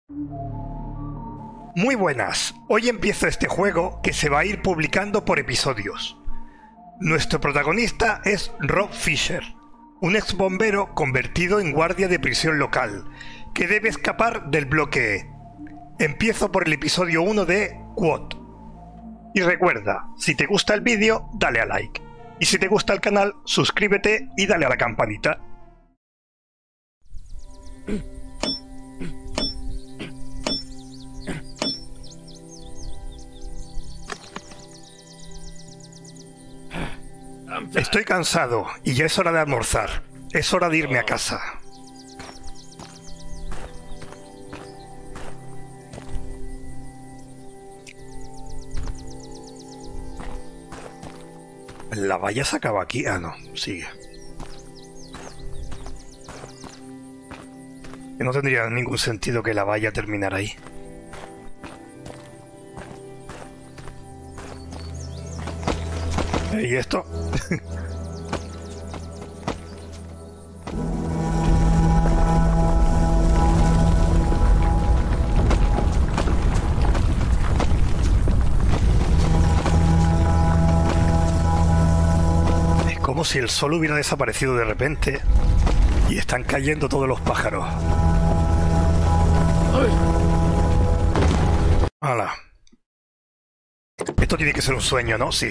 Muy buenas, hoy empieza este juego que se va a ir publicando por episodios. Nuestro protagonista es Rob Fisher, un ex bombero convertido en guardia de prisión local, que debe escapar del bloque E. Empiezo por el episodio 1 de Quod. Y recuerda, si te gusta el vídeo, dale a like. Y si te gusta el canal, suscríbete y dale a la campanita. Estoy cansado y ya es hora de almorzar. Es hora de irme a casa. ¿La valla se acaba aquí? Ah, no, sigue. Que no tendría ningún sentido que la valla terminara ahí. ¿Y esto? Es como si el sol hubiera desaparecido de repente y están cayendo todos los pájaros. ¡Hala! Esto tiene que ser un sueño, ¿no? Sí.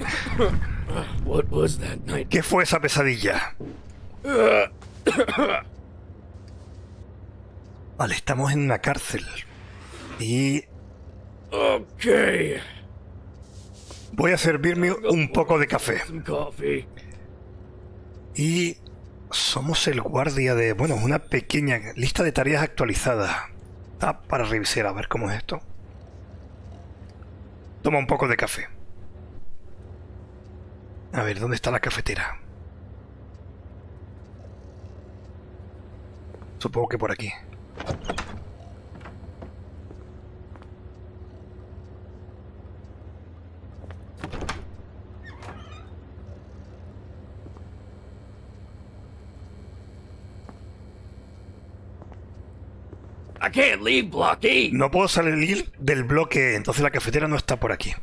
¿Qué fue esa pesadilla? Vale, estamos en una cárcel. Y... voy a servirme un poco de café. Y... somos el guardia de... bueno, una pequeña lista de tareas actualizada. Ah, para revisar, a ver cómo es esto. Toma un poco de café. A ver, ¿dónde está la cafetera? Supongo que por aquí. I can't leave Block E. No puedo salir del bloque, entonces la cafetera no está por aquí.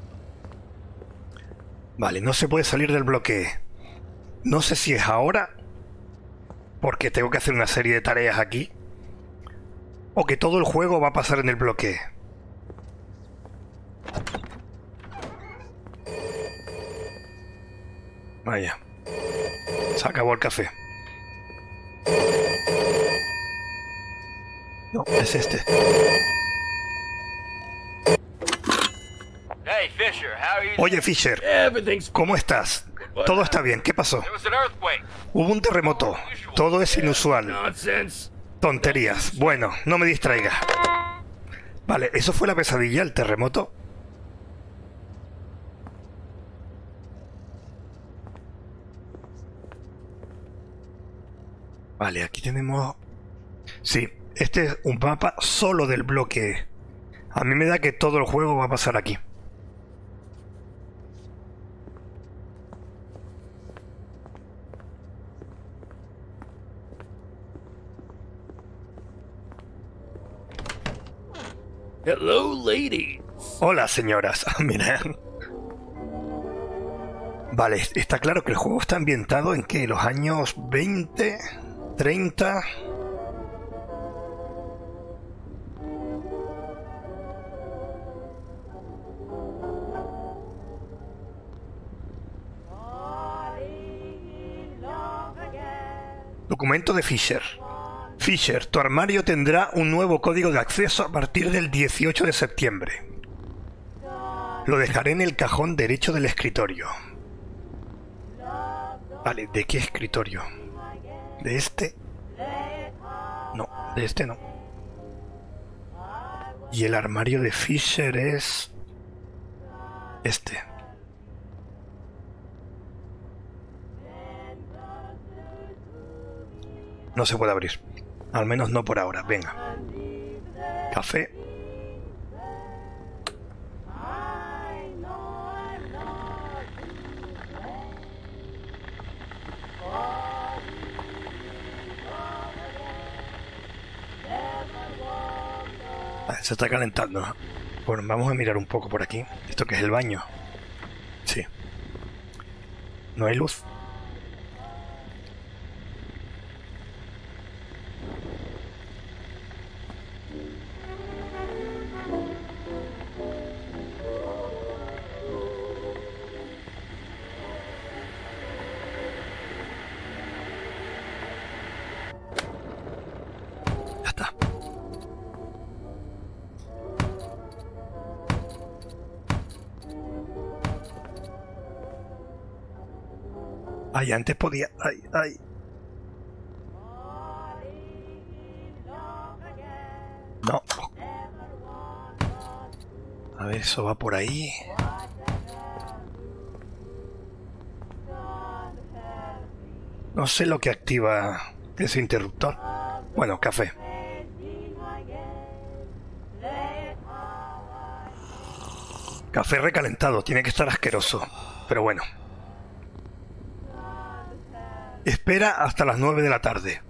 Vale, no se puede salir del bloque. No sé si es ahora, porque tengo que hacer una serie de tareas aquí, o que todo el juego va a pasar en el bloque. Vaya. Se acabó el café. No, es este. Hey, Fisher, how are you? Oye, Fisher, Everything's ¿cómo estás? Todo está bien, ¿qué pasó? There was an earthquake. Hubo un terremoto. Todo es inusual. Nonsense. Tonterías. Bueno, no me distraiga. Vale, ¿eso fue la pesadilla, el terremoto? Vale, aquí tenemos... sí, este es un mapa solo del bloque. A mí me da que todo el juego va a pasar aquí. Hello, lady. Hola, señoras. Mira. Vale, está claro que el juego está ambientado en ¿qué? Los años 20, 30... Documento de Fisher. Fisher, tu armario tendrá un nuevo código de acceso a partir del 18 de septiembre. Lo dejaré en el cajón derecho del escritorio. Vale, ¿de qué escritorio? ¿De este? No, de este no. Y el armario de Fisher es... este. No se puede abrir. Al menos no por ahora. Venga. Café. Se está calentando. Bueno, vamos a mirar un poco por aquí. ¿Esto qué es el baño? Sí. No hay luz. Ya está. Ay, antes podía... Ay, ay. No. A ver, eso va por ahí. No sé lo que activa ese interruptor. Bueno, café. Café recalentado, tiene que estar asqueroso. Pero bueno. Espera hasta las 9 de la tarde.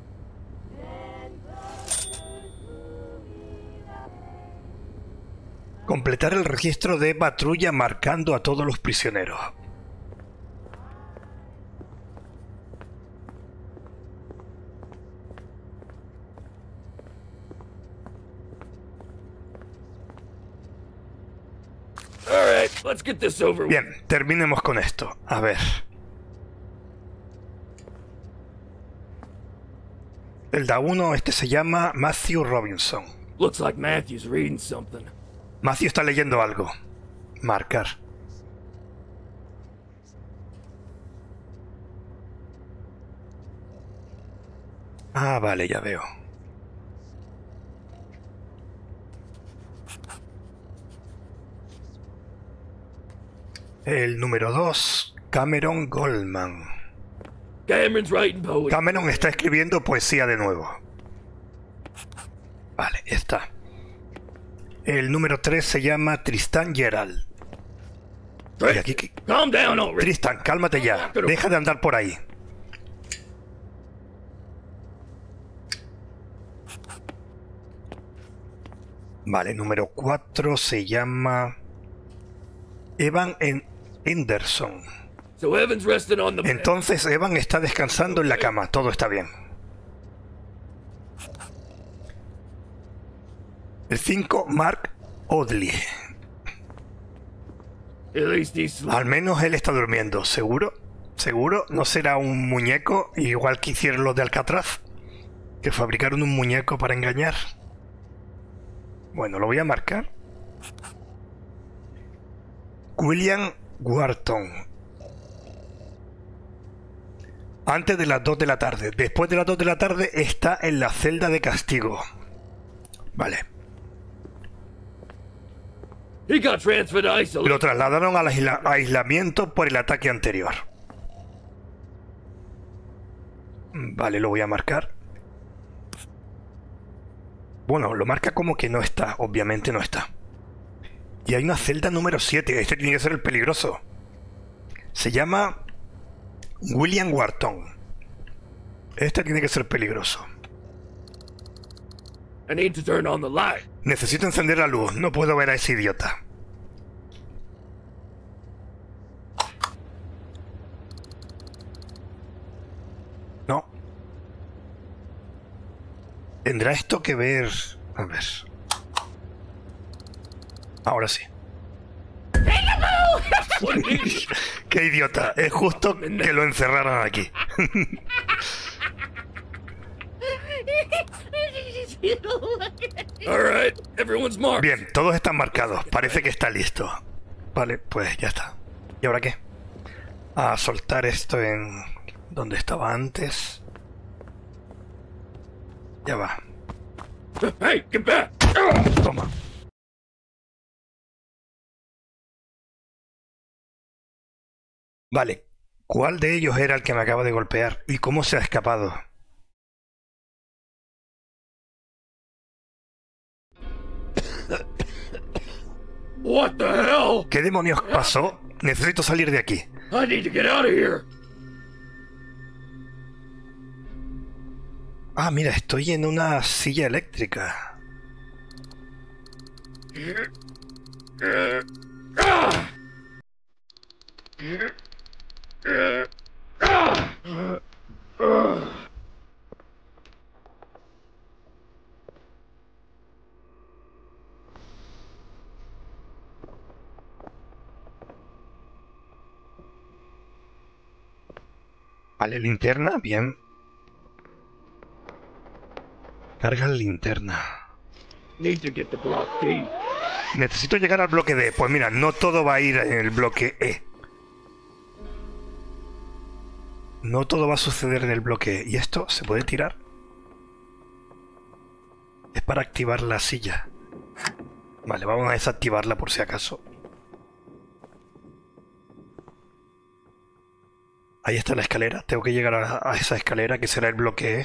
Completar el registro de patrulla marcando a todos los prisioneros. All right, let's get this over with. Bien, terminemos con esto. A ver. El da 1, este se llama Matthew Robinson. Looks like Matthew's reading something. Matthew está leyendo algo. Marcar. Ah, vale, ya veo. El número 2, Cameron Goldman. Cameron's writing poetry. Cameron está escribiendo poesía de nuevo. Vale, está. El número 3 se llama Tristan Gerald. Y aquí, Calm down already. Tristan, cálmate ya. Deja de andar por ahí. Vale, número 4 se llama Evan Henderson. So Evan's resting on the bed. Entonces Evan está descansando en la cama. Todo está bien. El 5, Mark Audley. At least he's sleeping. Al menos él está durmiendo. ¿Seguro? ¿Seguro? ¿No será un muñeco igual que hicieron los de Alcatraz? ¿Que fabricaron un muñeco para engañar? Bueno, lo voy a marcar. William Wharton. Antes de las 2 de la tarde. Después de las 2 de la tarde está en la celda de castigo. Vale. He got transferred to isolation. Lo trasladaron al aislamiento por el ataque anterior. Vale, lo voy a marcar. Bueno, lo marca como que no está. Obviamente no está. Y hay una celda número 7. Este tiene que ser el peligroso. Se llama William Wharton. Este tiene que ser peligroso. I need to turn on the light. Necesito encender la luz. No puedo ver a ese idiota. No. ¿Tendrá esto que ver? A ver. Ahora sí. What an idiot. ¡Qué idiota! Es justo que lo encerraran aquí. All right, everyone's marked. Bien, todos están marcados. Parece que está listo. Vale, pues ya está. ¿Y ahora qué? A soltar esto en donde estaba antes. Ya va. Hey, get back. Toma. Vale. ¿Cuál de ellos era el que me acaba de golpear? ¿Y cómo se ha escapado? What the hell? ¿Qué demonios pasó? Necesito salir de aquí. I need to get out of here. Ah, mira, estoy en una silla eléctrica. Vale, linterna, bien. Carga la linterna. Need to get the block key. Necesito llegar al bloque D. Pues mira, no todo va a ir en el bloque E. No todo va a suceder en el bloque E. ¿Y esto se puede tirar? Es para activar la silla. Vale, vamos a desactivarla por si acaso. Ahí está la escalera. Tengo que llegar a esa escalera que será el bloque E.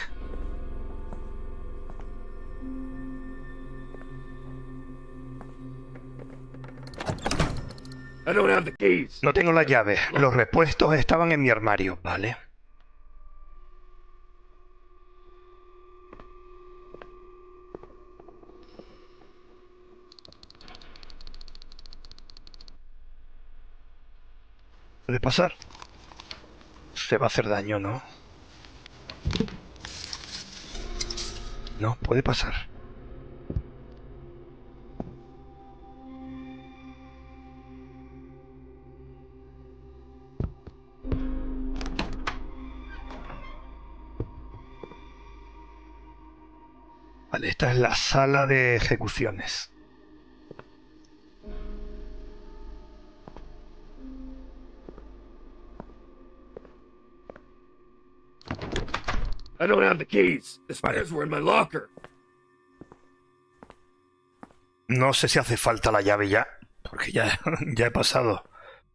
I don't have the keys. No tengo la llave. Los repuestos estaban en mi armario. Vale. ¿Puede pasar? Se va a hacer daño, ¿no? No, puede pasar. Vale, esta es la sala de ejecuciones. I don't have the keys. The spares were in my locker. No sé si hace falta la llave ya, porque ya he pasado.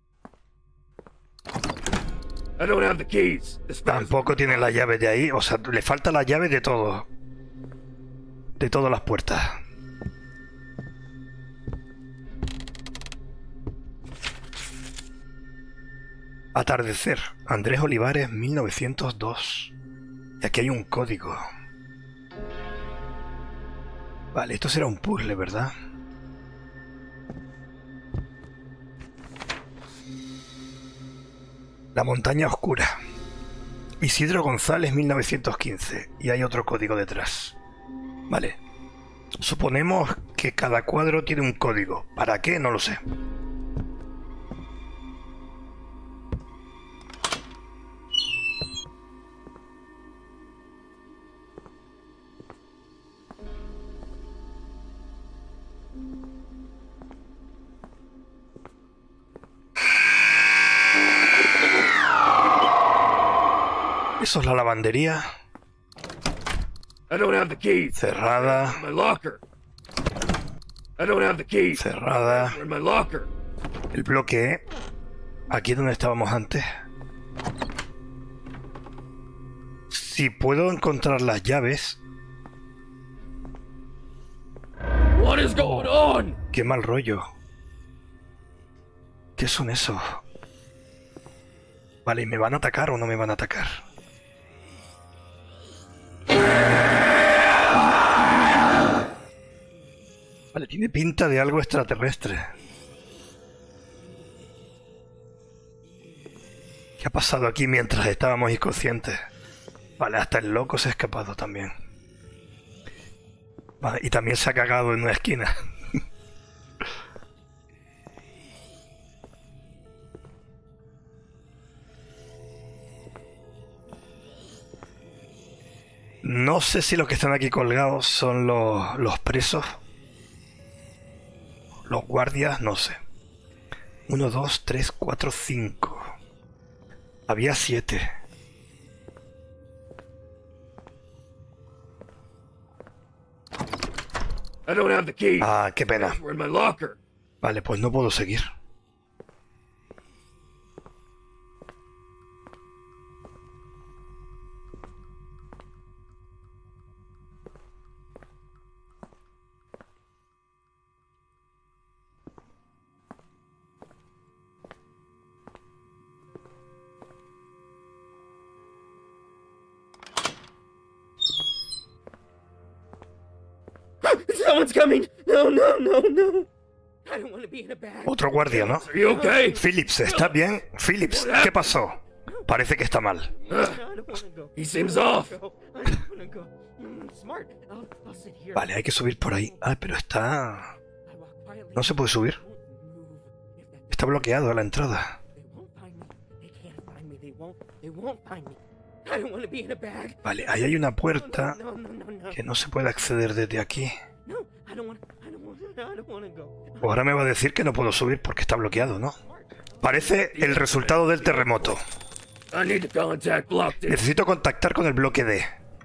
I don't have the keys. The spares Tampoco tiene la llave de ahí, o sea, le falta la llave de todo. De todas las puertas. Atardecer. Andrés Olivares, 1902. Y aquí hay un código. Vale, esto será un puzzle, ¿verdad? La montaña oscura. Isidro González, 1915. Y hay otro código detrás. Vale. Suponemos que cada cuadro tiene un código. ¿Para qué? No lo sé. Eso es la lavandería. I don't have the keys. Cerrada. In my locker. I don't have the keys. Cerrada. They're in my locker. El bloque E. Aquí es donde estábamos antes. Si puedo encontrar las llaves. What is going on? Qué mal rollo. ¿Qué son esos? Vale, ¿me van a atacar o no me van a atacar? Vale, tiene pinta de algo extraterrestre. ¿Qué ha pasado aquí mientras estábamos inconscientes? Vale, hasta el loco se ha escapado también. Vale, y también se ha cagado en una esquina. No sé si los que están aquí colgados son los presos. Los guardias, no sé. 1, 2, 3, 4, 5. Había 7. I don't have the keys. Ah, qué pena. We're in my locker. Vale, pues no puedo seguir. Someone's coming! No, no, no, no! I don't want to be in a bag. Otro guardia, ¿no? Are you okay? Phillips, ¿estás bien? Phillips, ¿qué pasó? Parece que está mal. I don't want to go. He seems off. I don't want to go. Smart. I'll sit here. Vale, hay que subir por ahí. Ah, pero está... I walk quietly. No se puede subir. Está bloqueado a la entrada. They won't find me. They can't find me. They won't find me. I don't want to be in a bag. Vale, ahí hay una puerta No, no, no, no. que no se puede acceder desde aquí. No, I don't want to go. Ahora me va a decir que no puedo subir porque está bloqueado, ¿no? Parece el resultado del terremoto. I need to contact Block D. Necesito contactar con el bloque D.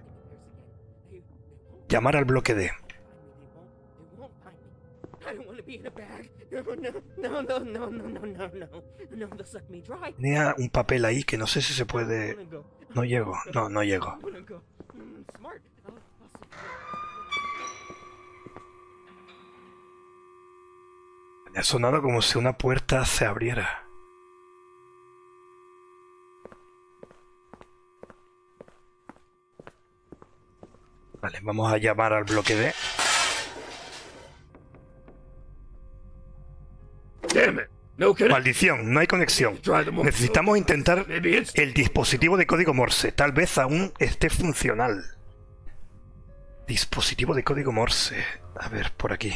Llamar al bloque D. They won't find me. I don't want to be in a bag. No, no, no, no, no, no, no, no. No, they'll suck me dry. Tenía un papel ahí que no sé si se puede... No llego, no llego. I want to go. Smart. I'll sit here. Me ha sonado como si una puerta se abriera. Vale, vamos a llamar al bloque D. Damn it. No connection. Maldición, no hay conexión. Necesitamos intentar Maybe it's el dispositivo de código Morse. Tal vez aún esté funcional. Dispositivo de código Morse. A ver, por aquí.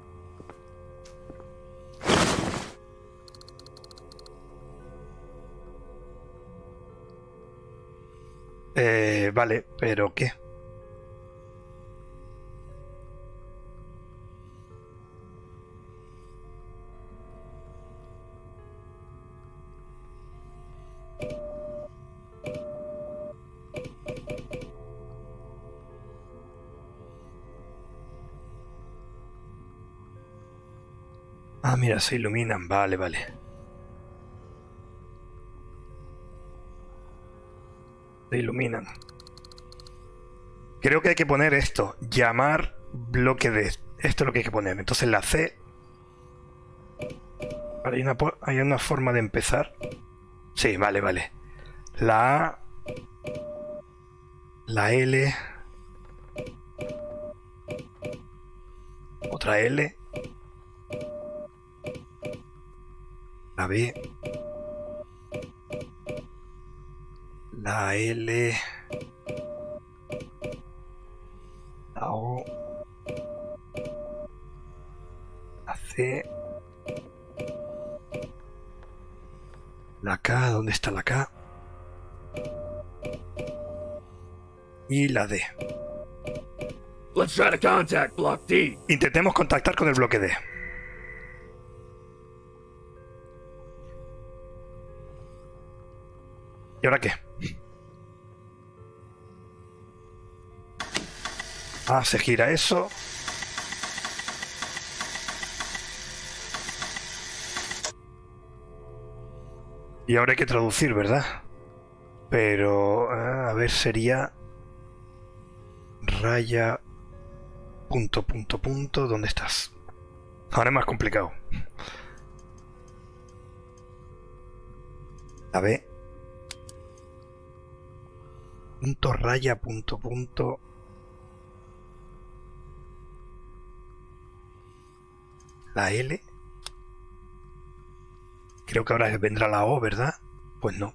Vale, pero ¿qué? Ah, mira, se iluminan. Vale, vale. Se iluminan. Creo que hay que poner esto. Llamar bloque D. Esto es lo que hay que poner. Entonces la C... Vale, hay una forma de empezar. Sí, vale, vale. La A... La L... Otra L... La B, la L, la O, la C, la K, ¿dónde está la K? Y la D. Let's try to contact Block D. Intentemos contactar con el bloque D. ¿Y ahora qué? Ah, se gira eso. Y ahora hay que traducir, ¿verdad? Pero... a ver, sería... Raya... Punto, punto, punto... ¿Dónde estás? Ahora es más complicado. La B... Punto, raya, punto, punto. La L. Creo que ahora vendrá la O, ¿verdad? Pues no.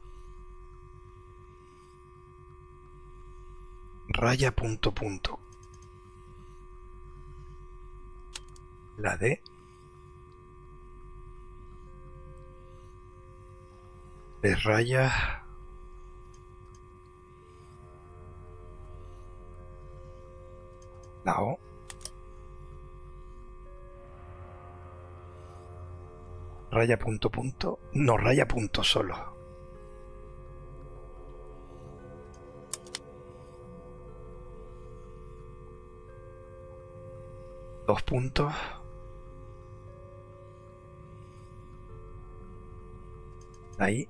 Raya, punto, punto. La D. De raya. La O. Raya punto punto. No, raya punto solo. Dos puntos. Ahí.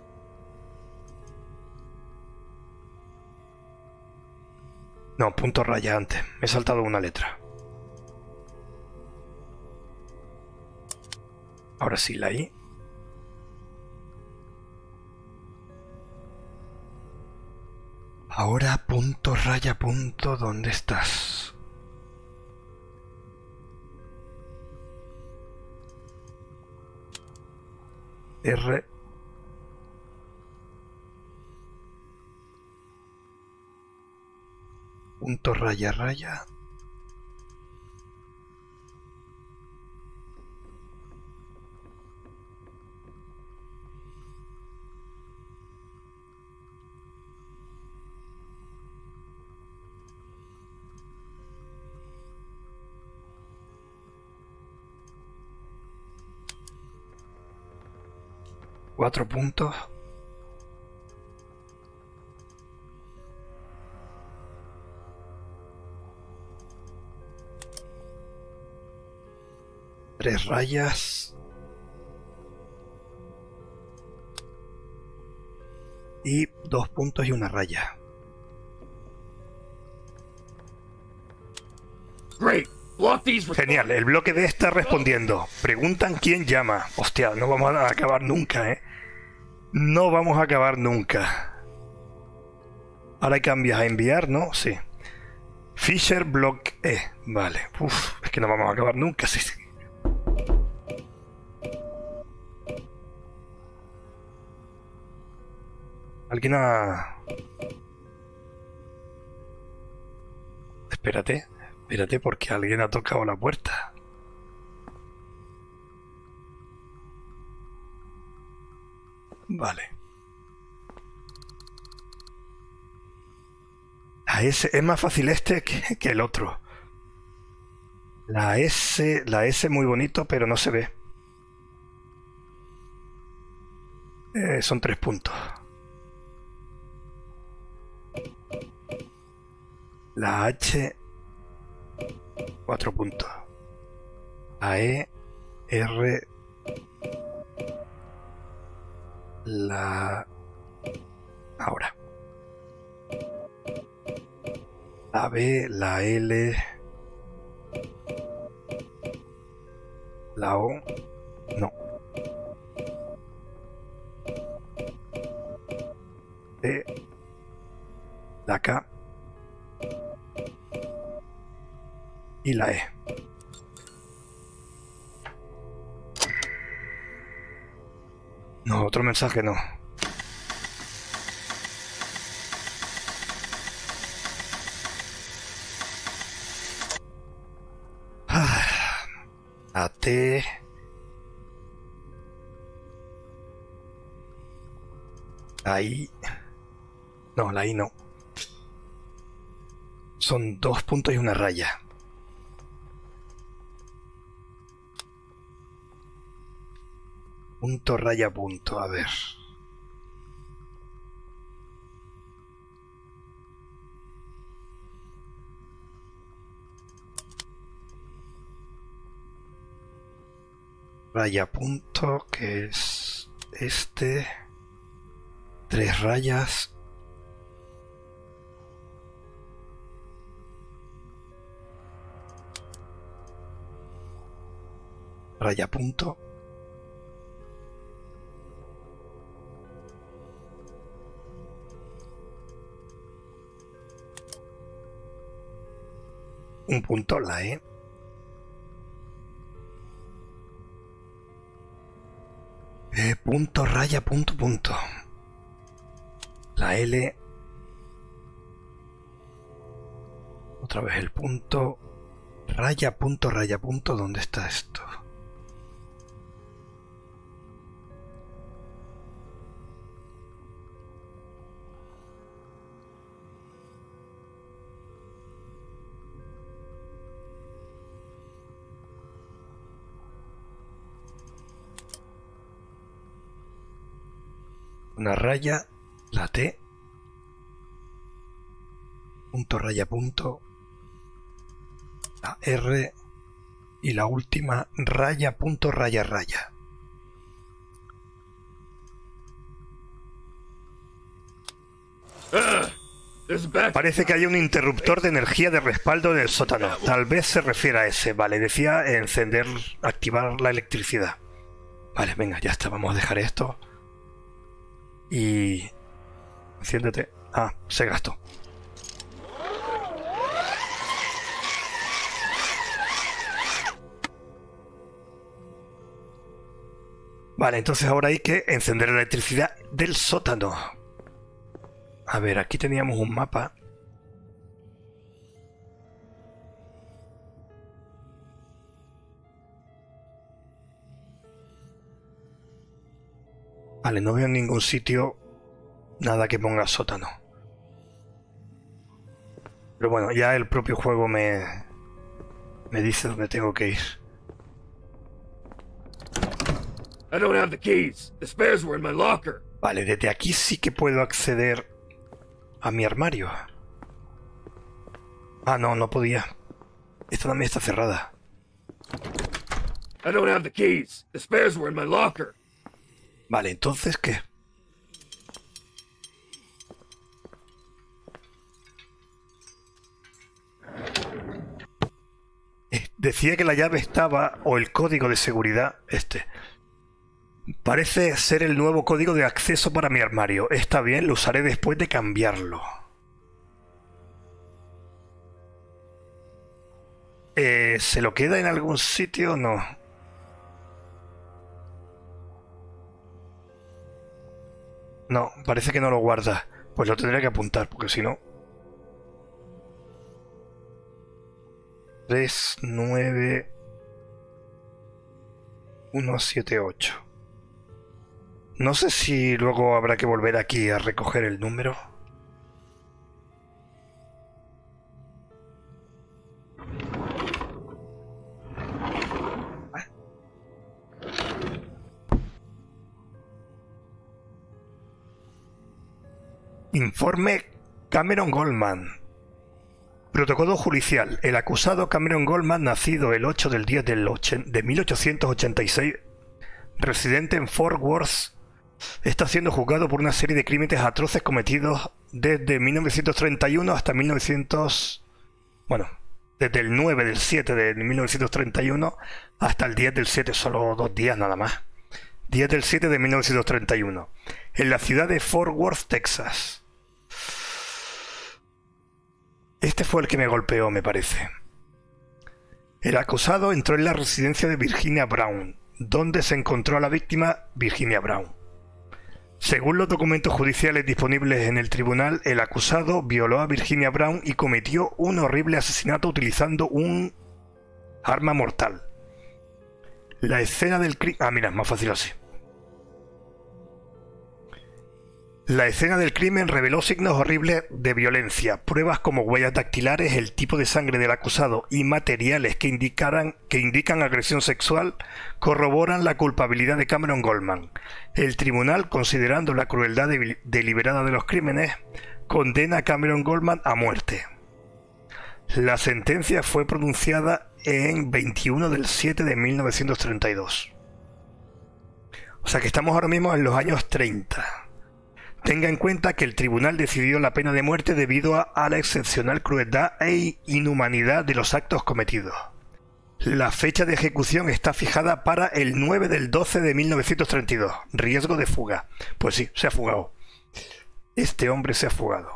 No, punto raya antes. Me he saltado una letra. Ahora sí, la I. Ahora punto raya punto. ¿Dónde estás? R. Punto raya raya. Cuatro puntos. Tres rayas. Y 2 puntos y una raya. Great. Block these. Genial, el bloque D está respondiendo. Preguntan quién llama. Hostia, no vamos a acabar nunca, ¿eh? No vamos a acabar nunca. Ahora cambias a enviar, ¿no? Sí. Fisher Block E. Vale. Uf, es que no vamos a acabar nunca. Sí, sí. Alguien ha... Espérate, espérate porque alguien ha tocado la puerta. Vale. La S es más fácil este que el otro. La S muy bonito, pero no se ve. Son 3 puntos. La H, 4 puntos. La E, R, la... Ahora. La B, la L, la O, no. T, la K y la E. No, otro mensaje no. La T. La I. No, la I no. Son 2 puntos y una raya. Punto, raya, punto. A ver. Raya, punto, que es este. 3 rayas. Raya, punto. Un punto, la E. Punto, raya, punto, punto. La L. Otra vez el punto. Raya, punto, raya, punto. ¿Dónde está esto? Una raya, la T, punto, raya, punto, la R y la última raya, punto, raya, raya. Parece que hay un interruptor de energía de respaldo en el sótano. Tal vez se refiere a ese. Vale, decía encender, activar la electricidad. Vale, venga, ya está, vamos a dejar esto. Y... enciéndete. Ah, se gastó. Vale, entonces ahora hay que encender la electricidad del sótano. A ver, aquí teníamos un mapa. Vale, no veo en ningún sitio nada que ponga sótano. Pero bueno, ya el propio juego me dice dónde tengo que ir. I don't have the keys. The spares were in my locker. Vale, desde aquí sí que puedo acceder a mi armario. Ah, no, no podía. Esta también está cerrada. I don't have the keys. The spares were in my locker. Vale, entonces, ¿qué? Decía que la llave estaba, o el código de seguridad, parece ser el nuevo código de acceso para mi armario. Está bien, lo usaré después de cambiarlo. ¿Se lo queda en algún sitio o no? No, parece que no lo guarda. Pues lo tendré que apuntar, porque si no... 39178. No sé si luego habrá que volver aquí a recoger el número. Informe Cameron Goldman. Protocolo judicial. El acusado Cameron Goldman, nacido el 8 del 10 de 1886, residente en Fort Worth, está siendo juzgado por una serie de crímenes atroces cometidos desde 1931 hasta 1900... Bueno, desde el 9 del 7 de 1931 hasta el 10 del 7, solo 2 días nada más. 10 del 7 de 1931, en la ciudad de Fort Worth, Texas. Este fue el que me golpeó, me parece. El acusado entró en la residencia de Virginia Brown, donde se encontró a la víctima, Virginia Brown. Según los documentos judiciales disponibles en el tribunal, el acusado violó a Virginia Brown y cometió un horrible asesinato utilizando un arma mortal. La escena del crimen... Ah, mira, es más fácil así. La escena del crimen reveló signos horribles de violencia, pruebas como huellas dactilares, el tipo de sangre del acusado y materiales que indican agresión sexual corroboran la culpabilidad de Cameron Goldman. El tribunal, considerando la crueldad deliberada de los crímenes, condena a Cameron Goldman a muerte. La sentencia fue pronunciada en 21 del 7 de 1932. O sea que estamos ahora mismo en los años 30. Tenga en cuenta que el tribunal decidió la pena de muerte debido a la excepcional crueldad e inhumanidad de los actos cometidos. La fecha de ejecución está fijada para el 9 del 12 de 1932. Riesgo de fuga. Pues sí, se ha fugado. Este hombre se ha fugado.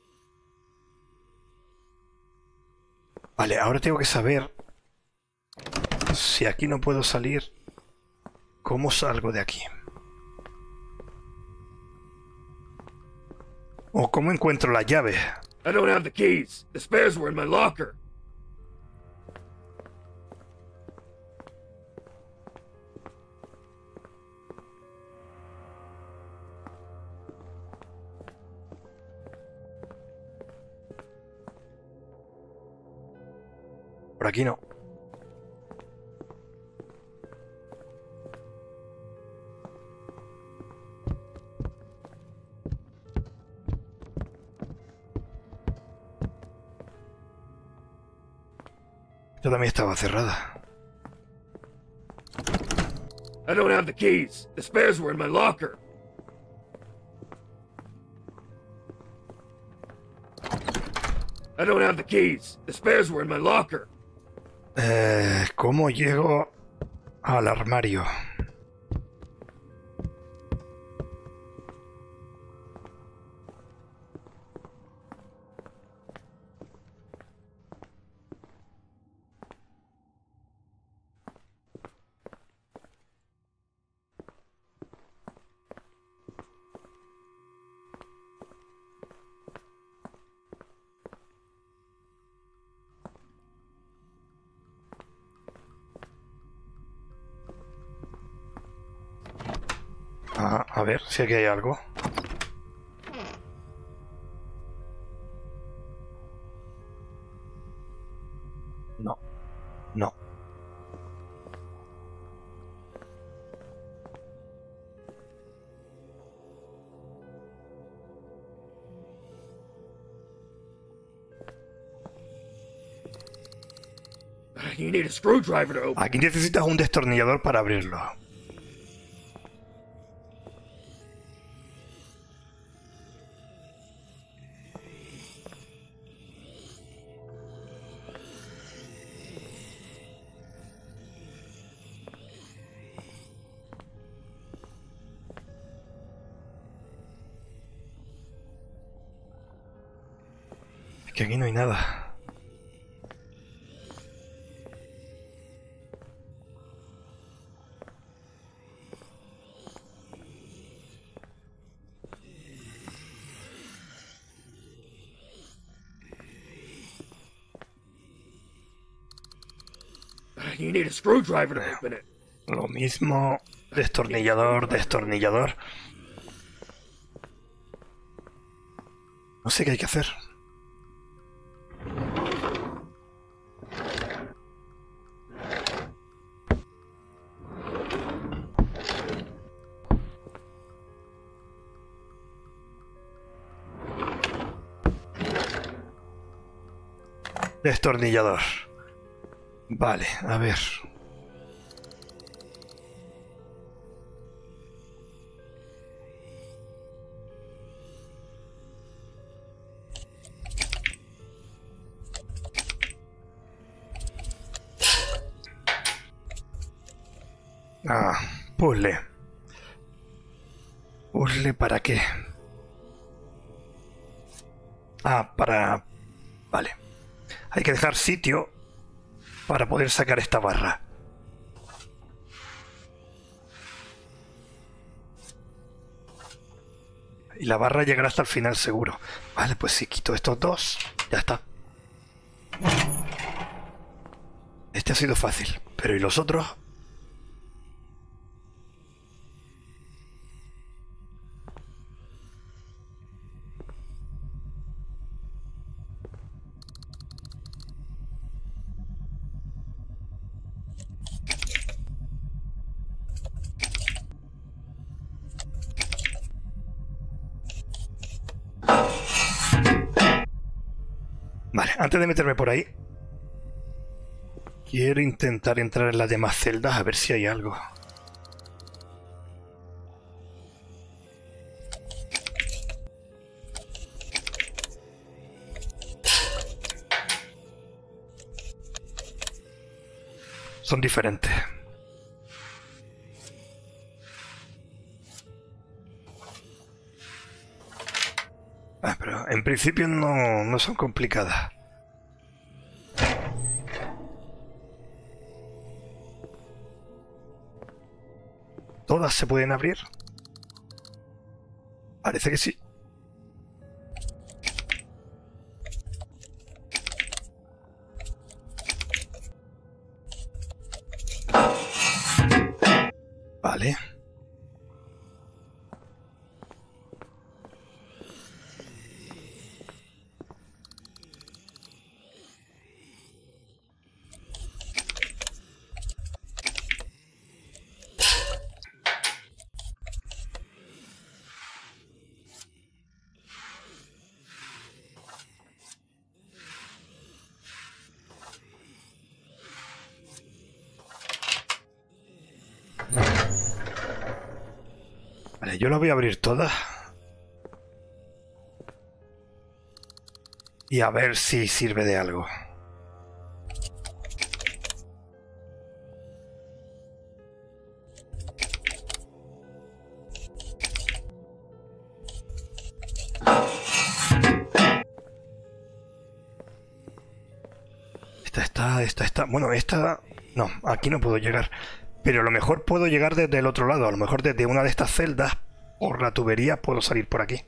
Vale, ahora tengo que saber si aquí no puedo salir. ¿Cómo salgo de aquí? ¿O cómo encuentro la llave? I don't have the keys. The spares were in my locker. Por aquí no. Esta también estaba cerrada. I don't have the keys. The spares were in my locker. I don't have the keys. The spares were in my locker. ¿Cómo llego al armario? A ver si aquí hay algo. No. No. You need a screwdriver to open. Aquí necesitas un destornillador para abrirlo. Es que aquí no hay nada. You need a screwdriver to open it. Lo mismo. Destornillador, destornillador. No sé qué hay que hacer. Destornillador. Vale, a ver. Ah, puzzle. ¿Puzzle para qué? Ah, para... Vale. Hay que dejar sitio para poder sacar esta barra. Y la barra llegará hasta el final seguro. Vale, pues si quito estos dos, ya está. Este ha sido fácil, pero ¿y los otros? Vale, antes de meterme por ahí, quiero intentar entrar en las demás celdas a ver si hay algo. Son diferentes. Ah, pero en principio no son complicadas. ¿Todas se pueden abrir? Parece que sí. Vale. Vale, yo la voy a abrir todas. Y a ver si sirve de algo. Esta está... Bueno, esta... No, aquí no puedo llegar. Pero a lo mejor puedo llegar desde el otro lado. A lo mejor desde una de estas celdas, por la tubería, puedo salir por aquí.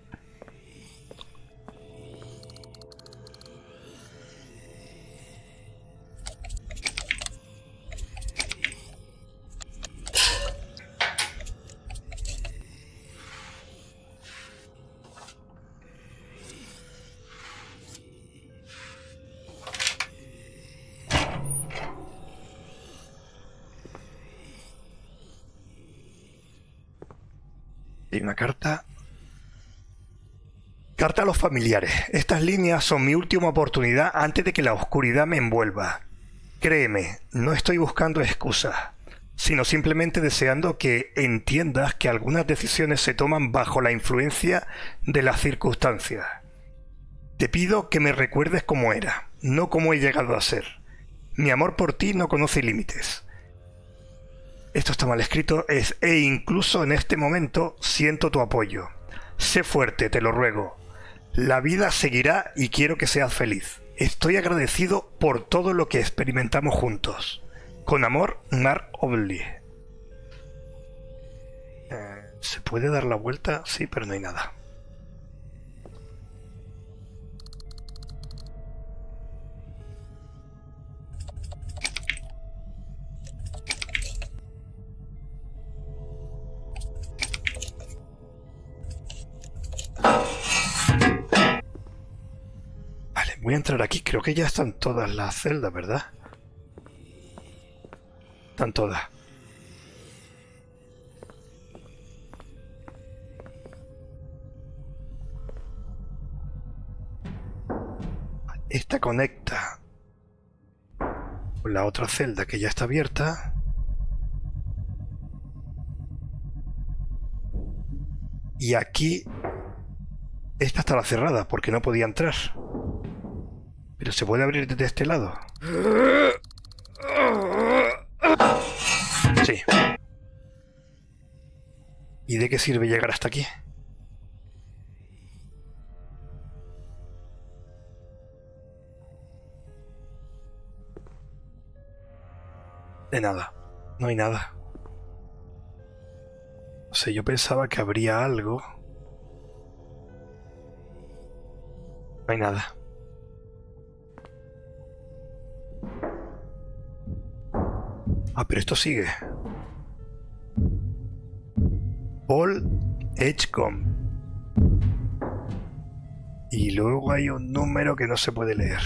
Hay una carta. Carta a los familiares. Estas líneas son mi última oportunidad antes de que la oscuridad me envuelva. Créeme, no estoy buscando excusas, sino simplemente deseando que entiendas que algunas decisiones se toman bajo la influencia de las circunstancias. Te pido que me recuerdes cómo era, no cómo he llegado a ser. Mi amor por ti no conoce límites. Esto está mal escrito, e incluso en este momento siento tu apoyo. Sé fuerte, te lo ruego. La vida seguirá y quiero que seas feliz. Estoy agradecido por todo lo que experimentamos juntos. Con amor, Mark Obley. ¿Se puede dar la vuelta? Sí, pero no hay nada. Voy a entrar aquí, creo que ya están todas las celdas, ¿verdad? Están todas. Esta conecta con la otra celda que ya está abierta. Y aquí esta estaba cerrada porque no podía entrar. Pero se puede abrir desde este lado. Sí. ¿Y de qué sirve llegar hasta aquí? De nada. No hay nada. O sea, yo pensaba que habría algo. No hay nada. Ah, pero esto sigue. Paul Edgecombe. Y luego hay un número que no se puede leer.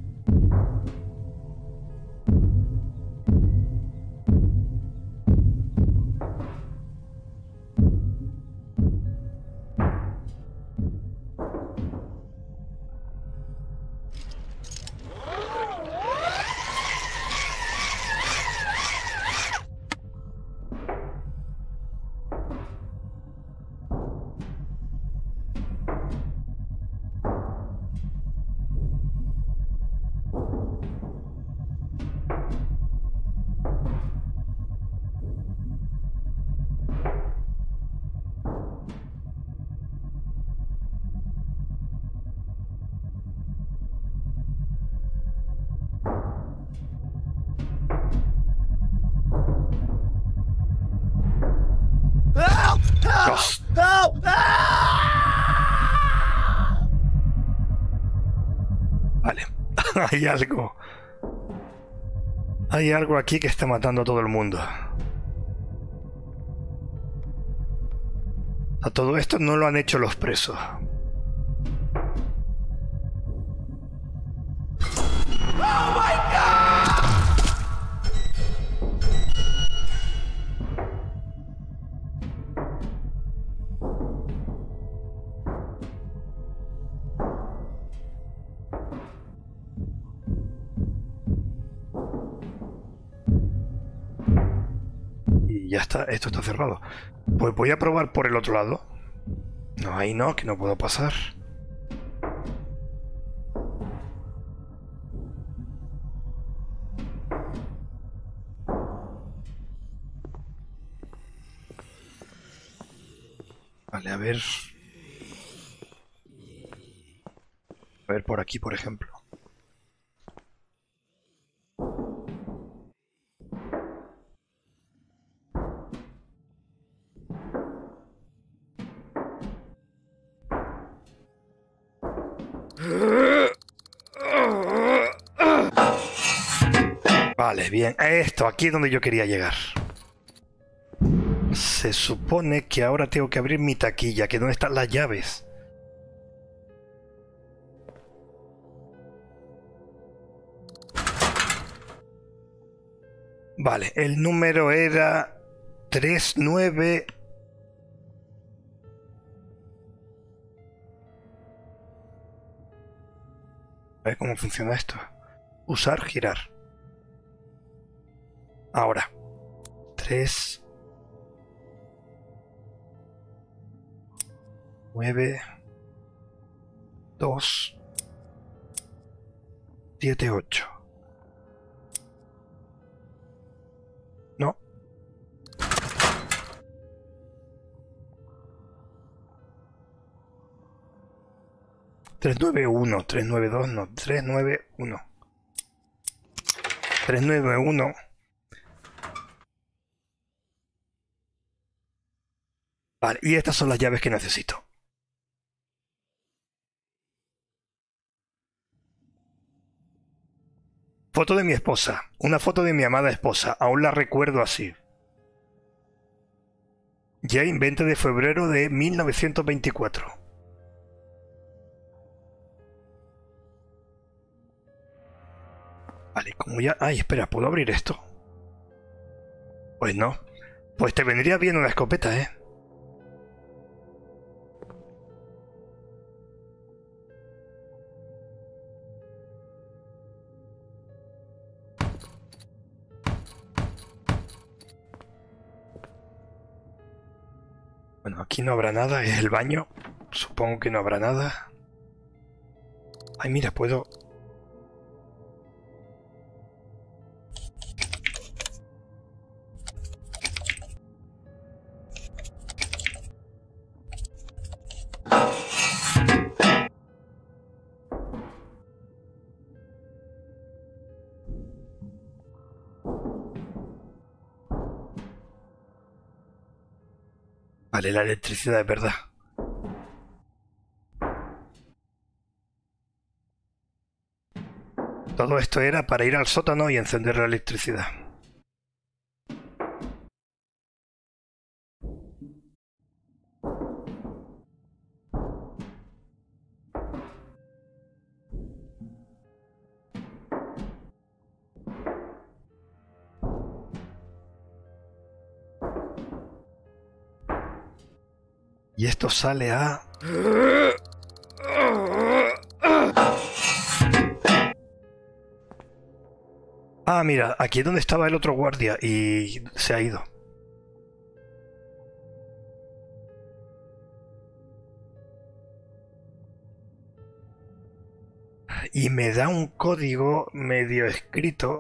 Dios. Vale, hay algo. Hay algo aquí que está matando a todo el mundo. A todo esto no lo han hecho los presos. Y ya está, esto está cerrado. Pues voy a probar por el otro lado. No, ahí no, que no puedo pasar. Vale, a ver. A ver por aquí, por ejemplo. Vale, bien. Esto, aquí es donde yo quería llegar. Se supone que ahora tengo que abrir mi taquilla, que ¿dónde están las llaves? Vale, el número era 39... A ver cómo funciona esto. Usar, girar. Ahora. 3. 9. 2. 7, 8. No. 391, 392, no, 391. 391. Vale, y estas son las llaves que necesito. Foto de mi esposa. Una foto de mi amada esposa. Aún la recuerdo así. Jane, 20 de febrero de 1924. Vale, como ya... Ay, espera, ¿puedo abrir esto? Pues no. Pues te vendría bien una escopeta, ¿eh? Bueno, aquí no habrá nada, es el baño. Supongo que no habrá nada. Ay, mira, puedo... Vale, la electricidad es verdad. Todo esto era para ir al sótano y encender la electricidad. Y esto sale a... Ah, mira, aquí es donde estaba el otro guardia y se ha ido. Y me da un código medio escrito.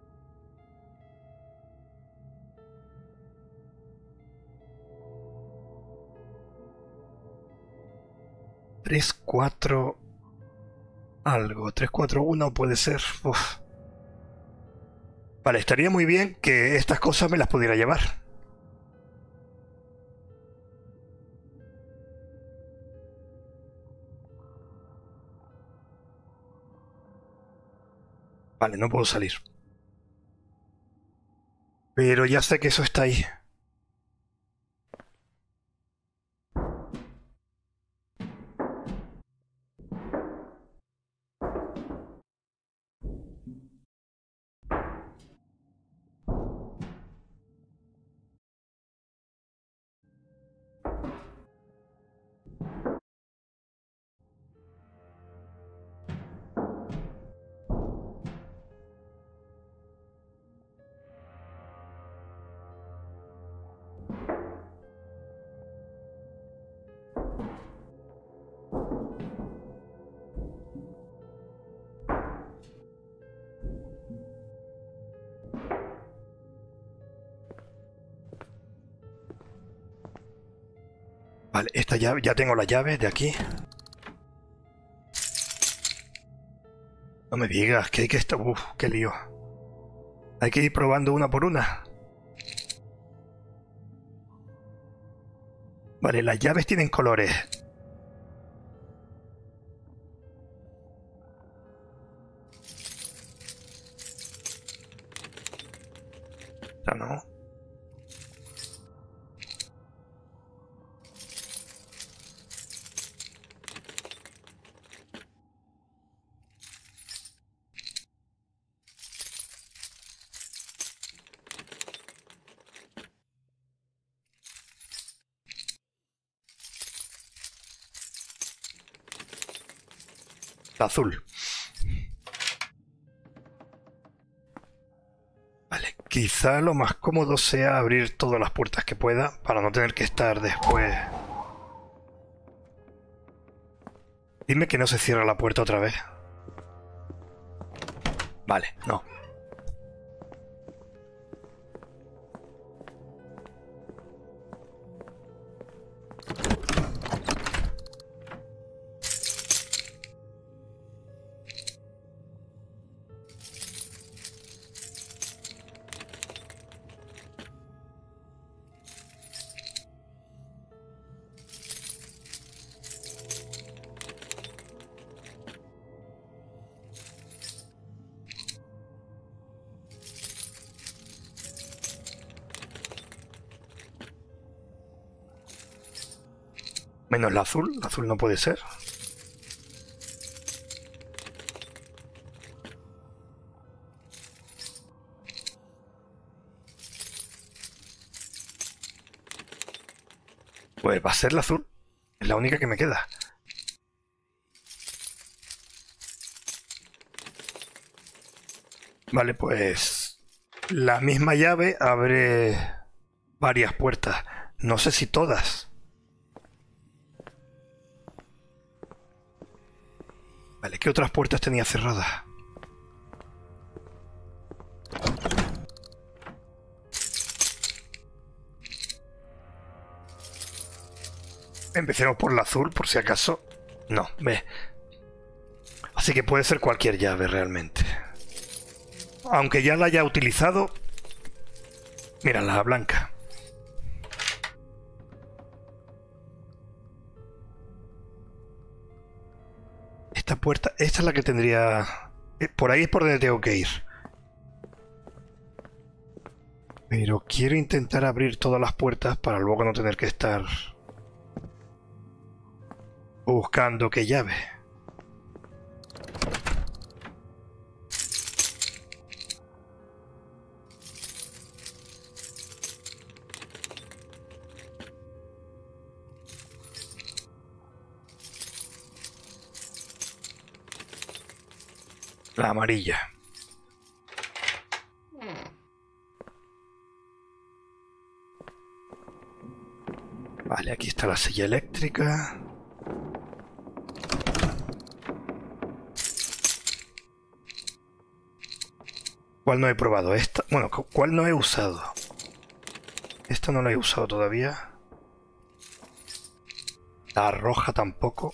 Tres, cuatro... algo. 341 puede ser. Uf. Vale, estaría muy bien que estas cosas me las pudiera llevar. Vale, no puedo salir. Pero ya sé que eso está ahí. Vale, esta llave, ya tengo la llave de aquí. No me digas que hay que estar... Uf, qué lío. Hay que ir probando una por una. Vale, las llaves tienen colores. Ya no. Azul. Quizá lo más cómodo sea abrir todas las puertas que pueda para no tener que estar después. Dime que no se cierra la puerta otra vez. Vale, no. Menos la azul no puede ser. Pues va a ser la azul, es la única que me queda. Vale, pues la misma llave abre varias puertas, no sé si todas. Vale, ¿qué otras puertas tenía cerradas? Empecemos por la azul, por si acaso. No, ve. Así que puede ser cualquier llave realmente. Aunque ya la haya utilizado. Mira, la blanca. Esta puerta, esta es la que tendría... Por ahí es por donde tengo que ir. Pero quiero intentar abrir todas las puertas para luego no tener que estar buscando qué llave. La amarilla. Vale, aquí está la silla eléctrica. ¿Cuál no he probado? Esta. Bueno, ¿cuál no he usado? Esta no la he usado todavía. La roja tampoco.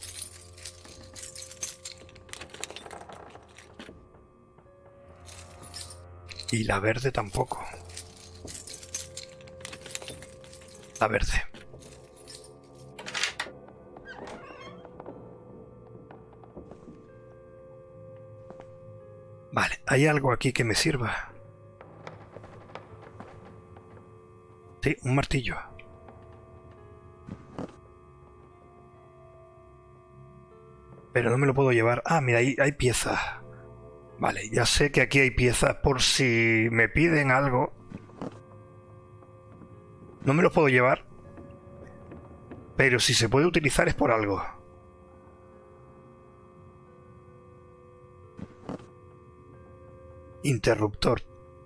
Y la verde tampoco. La verde. Vale, hay algo aquí que me sirva. Sí, un martillo. Pero no me lo puedo llevar. Ah, mira, ahí hay piezas. Vale, ya sé que aquí hay piezas por si me piden algo. No me lo puedo llevar. Pero si se puede utilizar es por algo. Interruptor.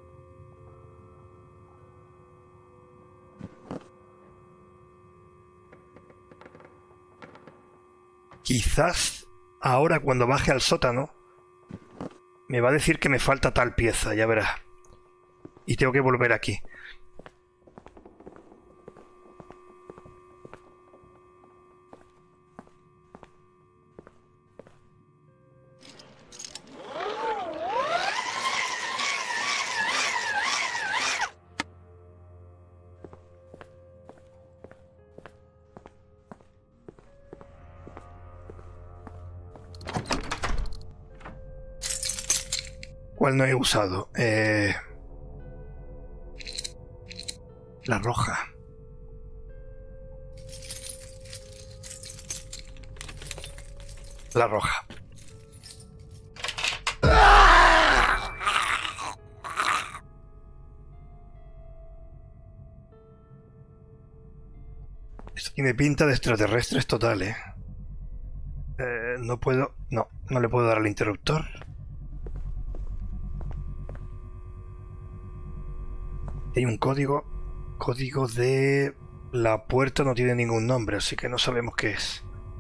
Quizás ahora cuando baje al sótano me va a decir que me falta tal pieza, ya verás. Y tengo que volver aquí. ¿Cuál no he usado? La roja. La roja. Esto tiene pinta de extraterrestres total, ¿eh? No puedo... No le puedo dar al interruptor. Hay un código. Código de... La puerta no tiene ningún nombre, así que no sabemos qué es.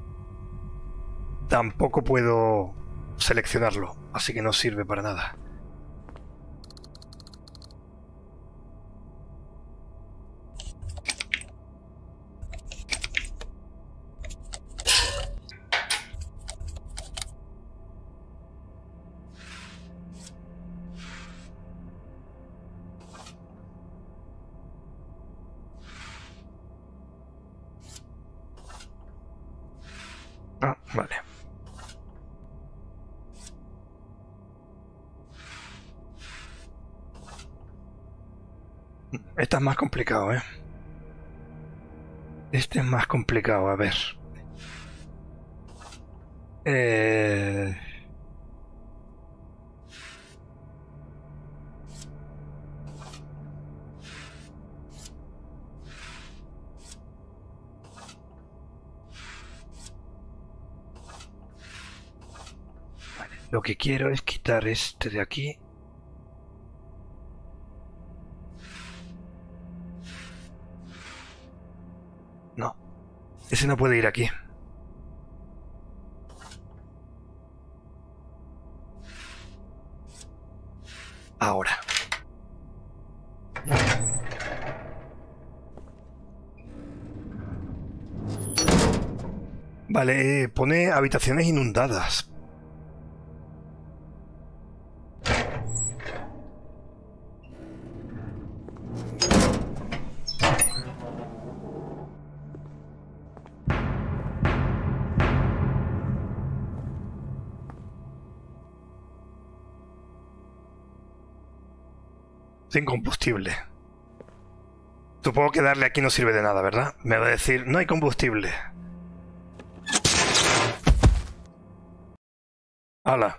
Tampoco puedo seleccionarlo, así que no sirve para nada. Ah, vale. Este es más complicado, ¿eh? Este es más complicado, a ver. Vale, lo que quiero es quitar este de aquí. No, ese no puede ir aquí. Ahora. Vale, pone habitaciones inundadas. Sin combustible. Supongo que darle aquí no sirve de nada, ¿verdad? Me va a decir, no hay combustible. ¡Hala!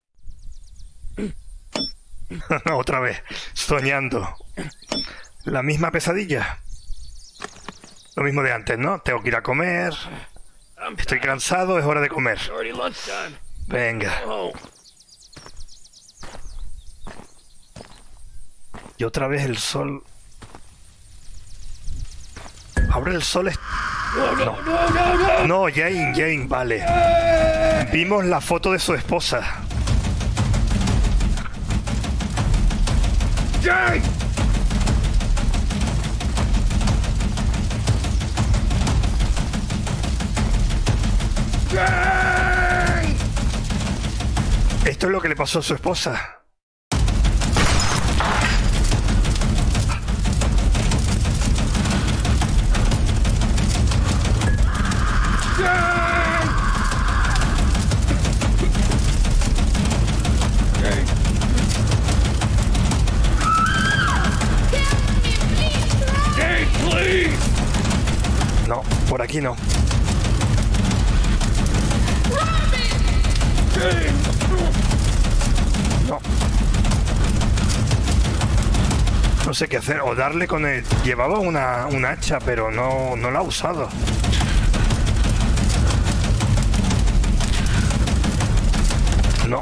Otra vez, soñando. La misma pesadilla. Lo mismo de antes, ¿no? Tengo que ir a comer. Estoy cansado, es hora de comer. It's already lunchtime. Venga. Oh, Y otra vez el sol. Ahora el sol es... no! No, Jane, vale. Vimos la foto de su esposa. Jane! Jane! Esto es lo que le pasó a su esposa. Jane, please! No, por aquí no. Jane! No. No sé qué hacer. O darle con el... Llevaba un hacha, pero no la ha usado. No.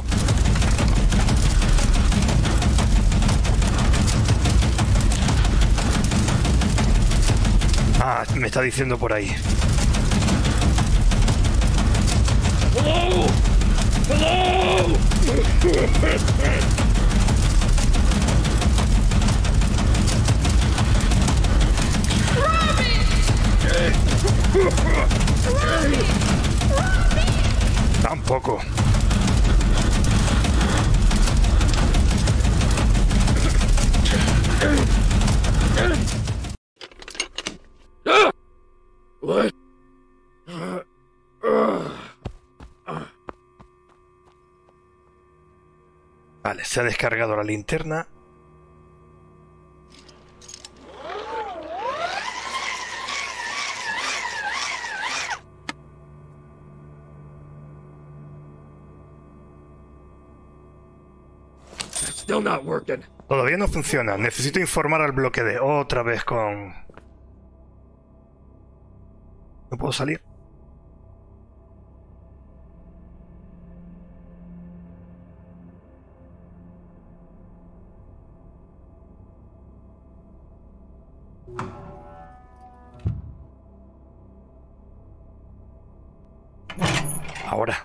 Ah, me está diciendo por ahí. Hello? Hello? Tampoco. What? Vale, se ha descargado la linterna. Still not working. Todavía no funciona. Necesito informar al bloque D. Otra vez con... ¿No puedo salir? Ahora.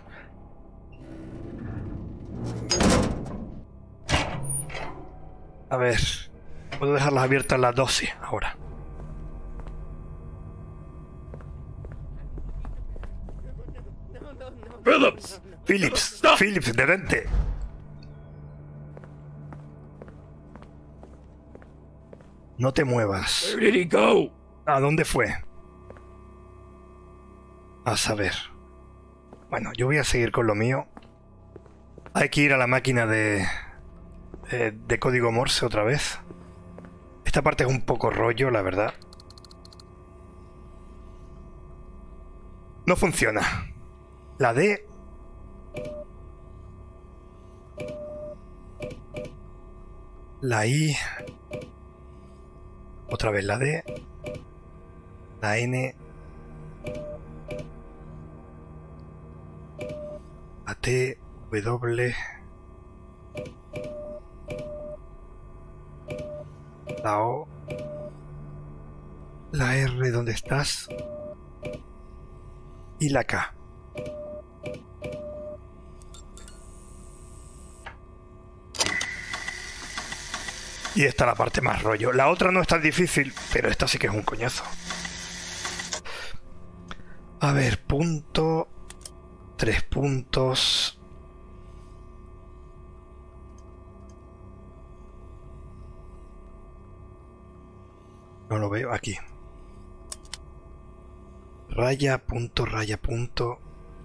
A ver. Puedo dejarlas abiertas las dos, sí, ahora. Phillips! Phillips, Stop! Phillips, detente. No te muevas. Where did he go? ¿A dónde fue? A saber. Bueno, yo voy a seguir con lo mío. Hay que ir a la máquina de código Morse otra vez. Esta parte es un poco rollo, la verdad. No funciona. La D. La I. Otra vez la D. La N. La T. W. La O. La R, ¿dónde estás? Y la K. Y esta es la parte más rollo. La otra no es tan difícil, pero esta sí que es un coñazo. A ver, punto. 3 puntos. No lo veo aquí. Raya, punto, raya, punto.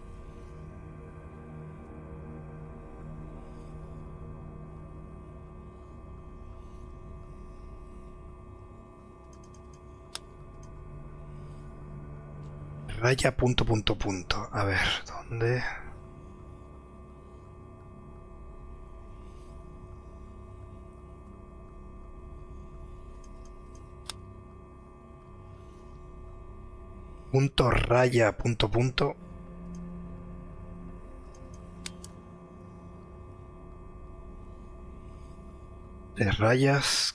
Raya, punto, punto, punto. A ver, ¿dónde? Punto, raya, punto, punto. De rayas.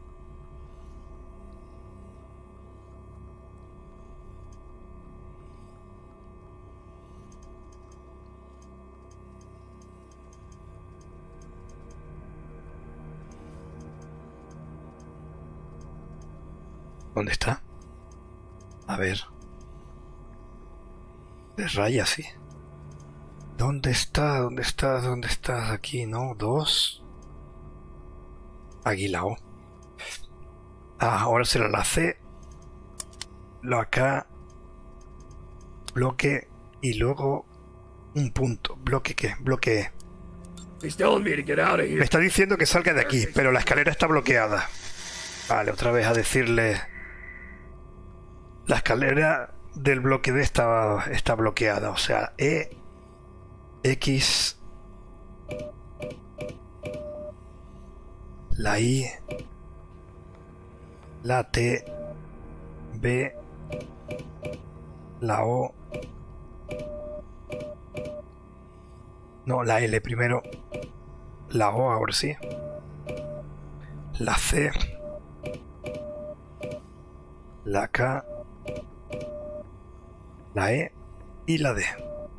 ¿Dónde está? A ver. De rayas, sí. ¿Dónde está? ¿Dónde estás? ¿Dónde estás? Aquí, ¿no? 2. Águila O. Ah, ahora será la C. Lo acá. Bloque. Y luego un punto. ¿Bloque qué? Bloque E. He's telling me to get out of Me here. está diciendo que salga de aquí, pero la escalera está bloqueada. Vale, otra vez a decirle... La escalera del bloque D está bloqueada. O sea, E, X, la I, la T, B, la O. No, la L primero. La O ahora sí. La C. La K. La E y la D.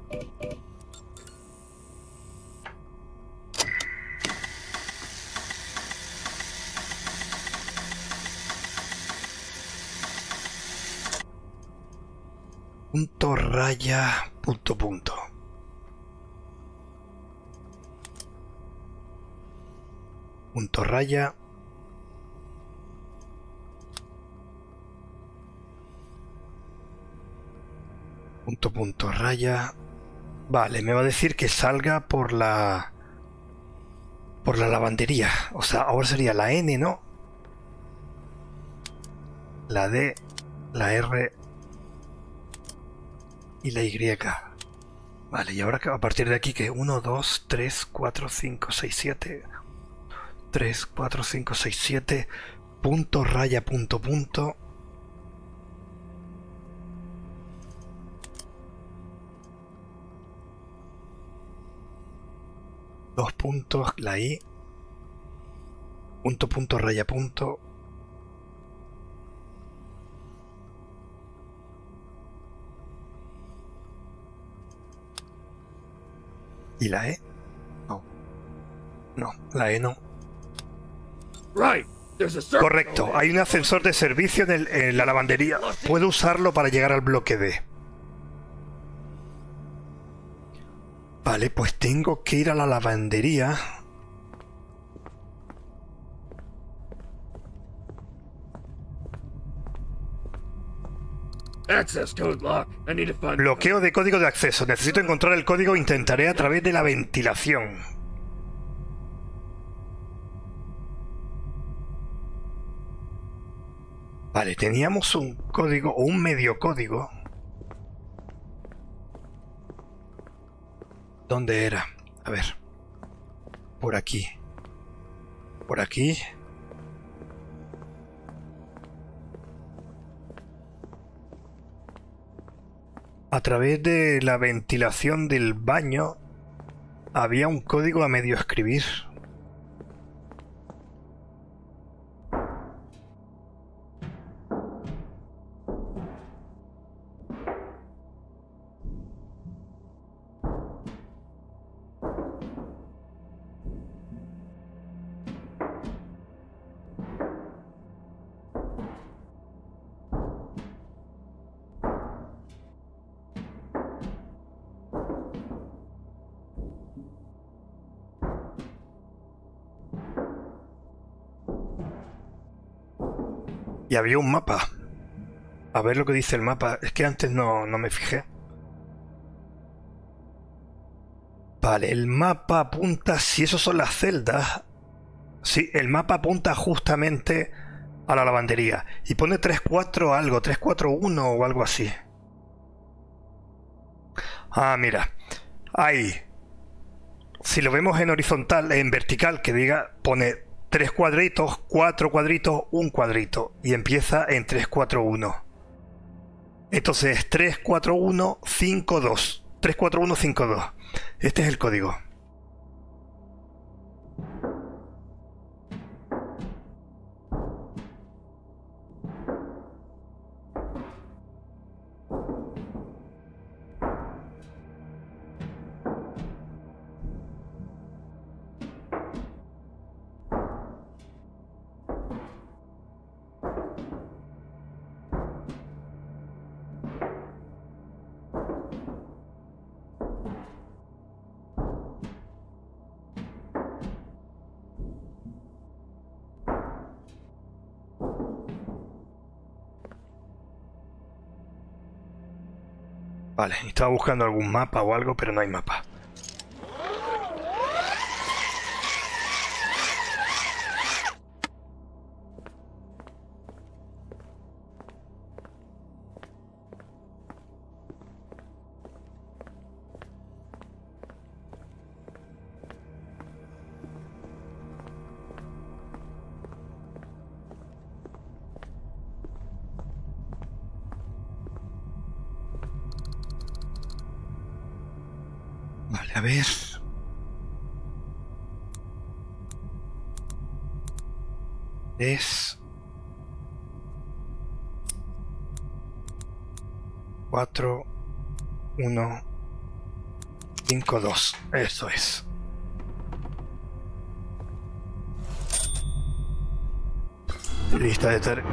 Punto, raya, punto, punto. Punto, raya. Punto, punto, raya. Vale, me va a decir que salga por la lavandería. O sea, ahora sería la N, ¿no? La D, la R y la Y. Vale, y ahora a partir de aquí que 1, 2, 3, 4, 5, 6, 7. 3, 4, 5, 6, 7. Punto, raya, punto, punto. Dos puntos, la I. Punto, punto, raya, punto. ¿Y la E? No. No, la E no. Right. There's a circle. Correcto, hay un ascensor de servicio en la lavandería. Puedo usarlo para llegar al bloque D. Vale, pues tengo que ir a la lavandería. Access code lock. I need to find. Bloqueo de código de acceso. Necesito encontrar el código. Intentaré a través de la ventilación. Vale, teníamos un código o un medio código. ¿Dónde era? A ver. Por aquí. Por aquí. A través de la ventilación del baño había un código a medio escribir. Y había un mapa. A ver lo que dice el mapa. Es que antes no me fijé. Vale, el mapa apunta... Si esos son las celdas... Sí, el mapa apunta justamente a la lavandería. Y pone 34 algo, 341 o algo así. Ah, mira. Ahí. Si lo vemos en horizontal, en vertical, que diga, pone 3 cuadritos, 4 cuadritos, 1 cuadrito. Y empieza en 341. Entonces 341 52. 341 52. Este es el código. Vale, estaba buscando algún mapa o algo, pero no hay mapa. Vale, a ver. Es 4 1 5 2. Eso es. Lista de tareas.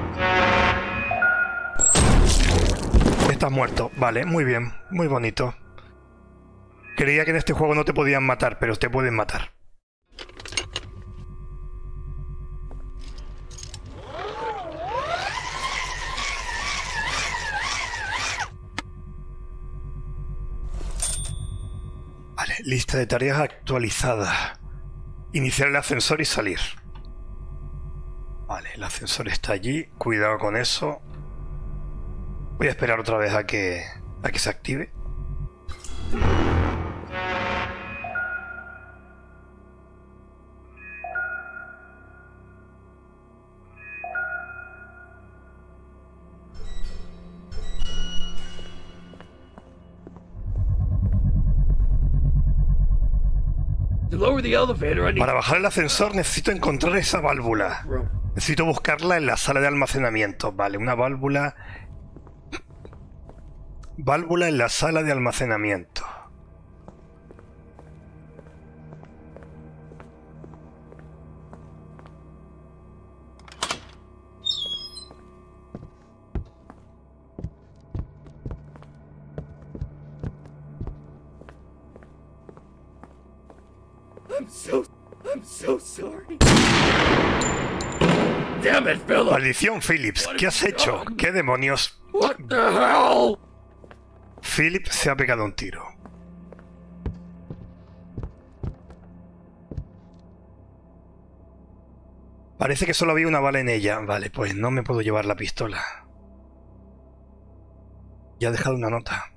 Estás muerto. Vale, muy bien, muy bonito. Creía que en este juego no te podían matar, pero te pueden matar. Vale, lista de tareas actualizada. Iniciar el ascensor y salir. Vale, el ascensor está allí. Cuidado con eso. Voy a esperar otra vez a que se active. Para bajar el ascensor necesito encontrar esa válvula. Necesito buscarla en la sala de almacenamiento. Vale, una válvula. Válvula en la sala de almacenamiento. I'm so sorry. Damn it, Philip! Maldición, Phillips. ¿Qué has hecho? ¿Qué demonios? What the hell? Philip se ha pegado un tiro. Parece que solo había una bala en ella. Vale, pues no me puedo llevar la pistola. Ya ha dejado una nota.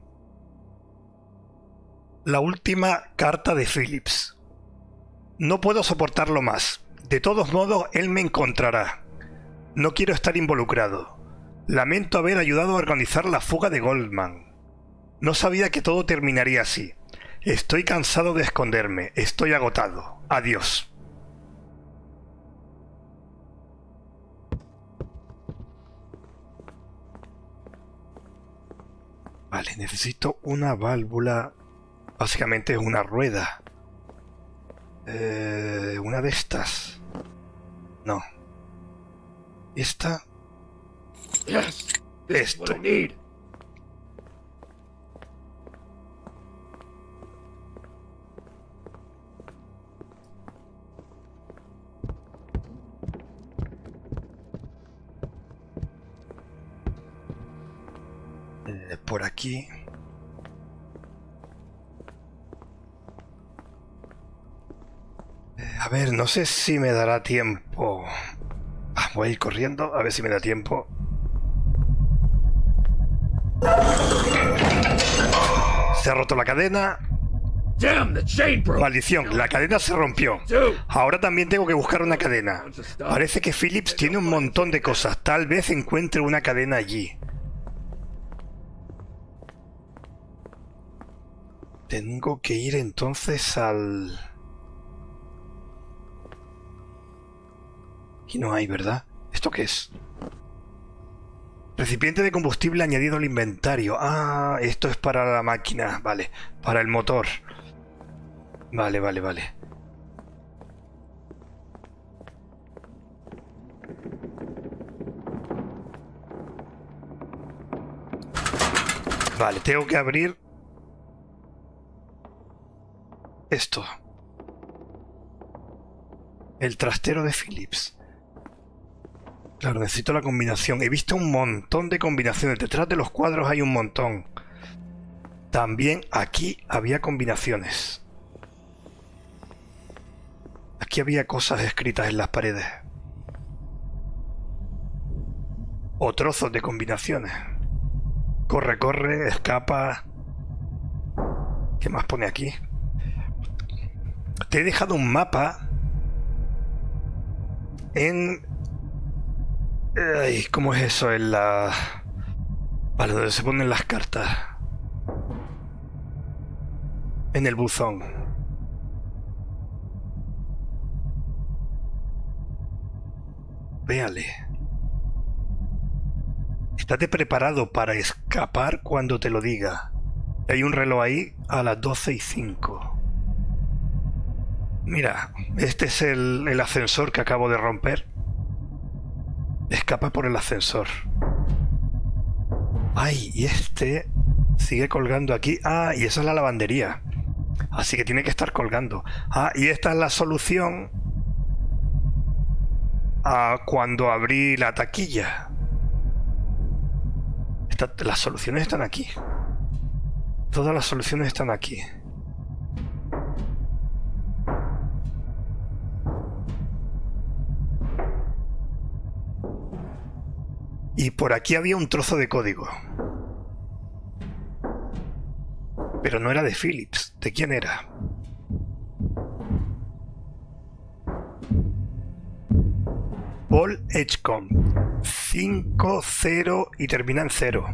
La última carta de Phillips. No puedo soportarlo más. De todos modos, él me encontrará. No quiero estar involucrado. Lamento haber ayudado a organizar la fuga de Goldman. No sabía que todo terminaría así. Estoy cansado de esconderme. Estoy agotado. Adiós. Vale, necesito una válvula. Básicamente es una rueda. Una de estas. No. Esta. Yes, this is what I need. Por aquí. A ver, no sé si me dará tiempo. Voy a ir corriendo, a ver si me da tiempo. Se ha roto la cadena. Damn, the chain broke. Maldición, la cadena se rompió. Ahora también tengo que buscar una cadena. Parece que Phillips tiene un montón de cosas. Tal vez encuentre una cadena allí. Tengo que ir entonces al... Aquí no hay, ¿verdad? ¿Esto qué es? Recipiente de combustible añadido al inventario. Ah, esto es para la máquina. Vale, para el motor. Vale. Vale, tengo que abrir esto. El trastero de Phillips. Claro, necesito la combinación. He visto un montón de combinaciones. Detrás de los cuadros hay un montón. También aquí había combinaciones. Aquí había cosas escritas en las paredes. O trozos de combinaciones. Corre, corre, escapa. ¿Qué más pone aquí? Te he dejado un mapa en... Ay, ¿cómo es eso? En la... Vale, donde se ponen las cartas. En el buzón. Véale. Estate preparado para escapar cuando te lo diga. Hay un reloj ahí a las 12:05. Mira, este es el ascensor que acabo de romper. Escapa por el ascensor. Ay, y este sigue colgando aquí. Ah, y esa es la lavandería. Así que tiene que estar colgando. Ah, y esta es la solución a cuando abrí la taquilla. Las soluciones están aquí. Todas las soluciones están aquí. Y por aquí había un trozo de código. Pero no era de Phillips. ¿De quién era? Paul Edgecombe. 5-0 y termina en 0.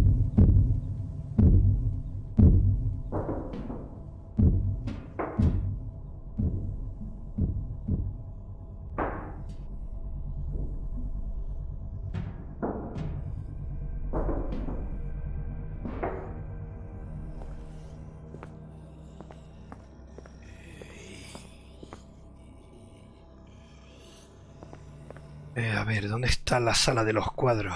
A ver, ¿dónde está la sala de los cuadros?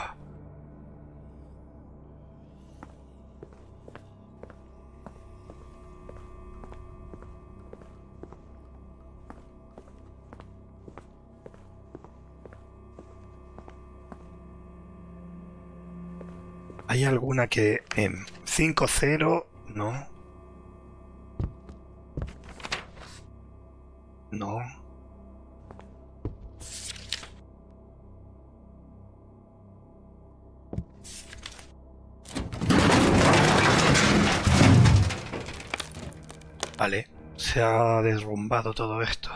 ¿Hay alguna que en 5-0? No. No. Vale, se ha derrumbado todo esto.